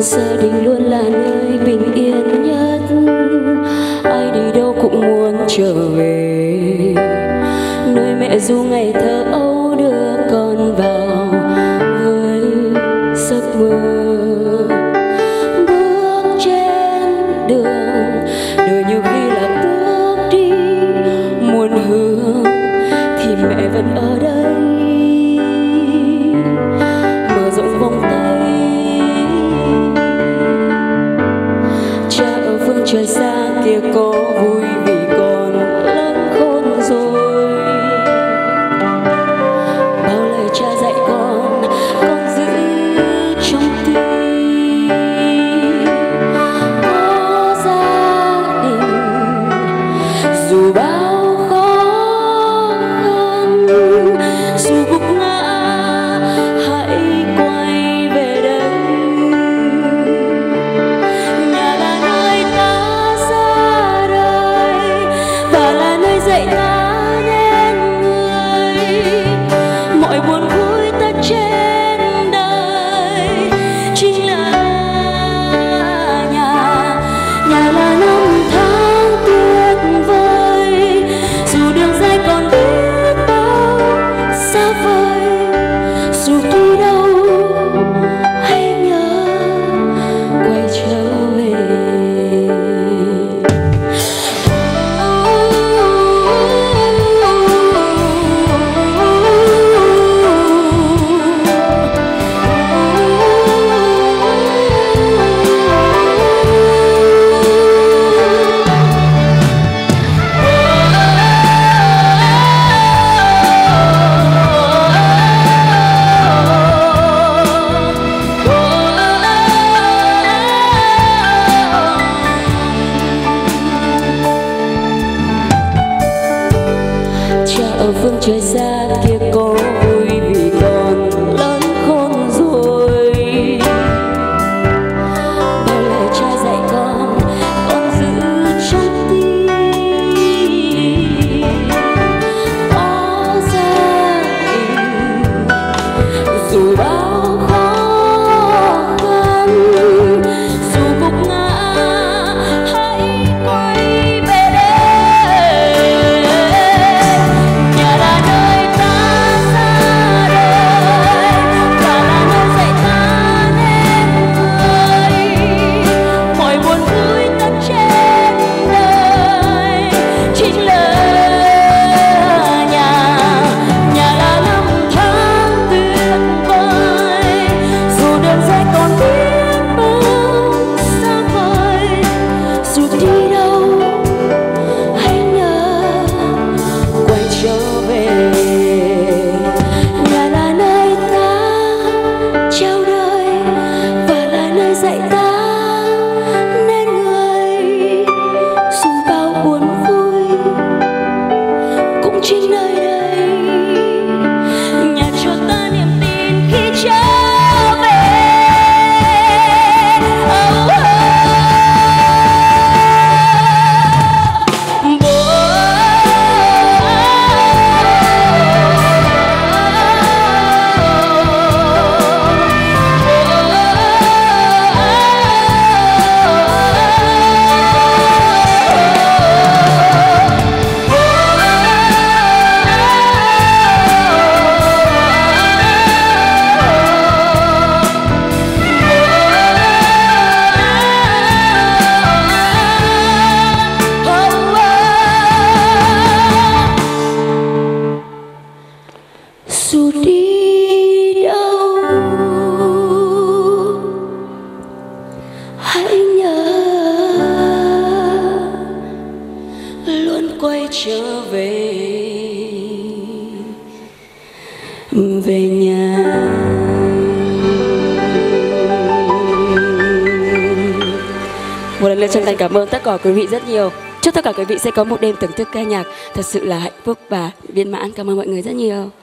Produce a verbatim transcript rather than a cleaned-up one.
Gia đình luôn là nơi bình yên nhất, ai đi đâu cũng muốn trở về nơi mẹ ru ngày thơ ấu đưa con vào với giấc mơ. Bước trên đường, đời nhiều khi là bước đi muôn hướng thì mẹ vẫn ở đây mở rộng vòng tay. Cha ở phương trời xa kia có vui vì con lớn khôn rồi. Bao lời cha dạy con, con giữ trong tim. Có gia đình dù bao khó khăn, dù gục ngã hãy quay về đây. Nhà là nơi ta ra đời và là nơi dạy ta nên người. Mọi buồn vui ta trên đời chính là nhà. Nhà là năm tháng tuyệt vời, dù đường dài còn biết bao xa vời, dù đi đâu hãy nhớ quay trở về. Cha ở phương trời xa kia có vui vì con lớn khôn rồi. Bao lời cha dạy con, con giữ trong tim. Có gia đình dù bao khó khăn, dù gục ngã hãy quay về đây. Nhà là nơi ta ra đời và là nơi dạy ta nên người. Mọi buồn vui ta trên đời chính là nhà. Nhà là năm tháng tuyệt vời, dù đường dài còn biết bao xa vời, dù đi đâu hãy nhớ quay trở về. Nhà là nơi ta trao đời và là nơi dạy ta nên người. Dù bao buồn vui cũng chính nơi đây, nhà cho ta niềm tin khi trở về. Oh, oh. Dù đi đâu hãy nhớ luôn quay trở về về nhà. Một lần nữa chân thành cảm ơn tất cả quý vị rất nhiều. Chúc tất cả quý vị sẽ có một đêm thưởng thức ca nhạc thật sự là hạnh phúc và viên mãn. Cảm ơn mọi người rất nhiều.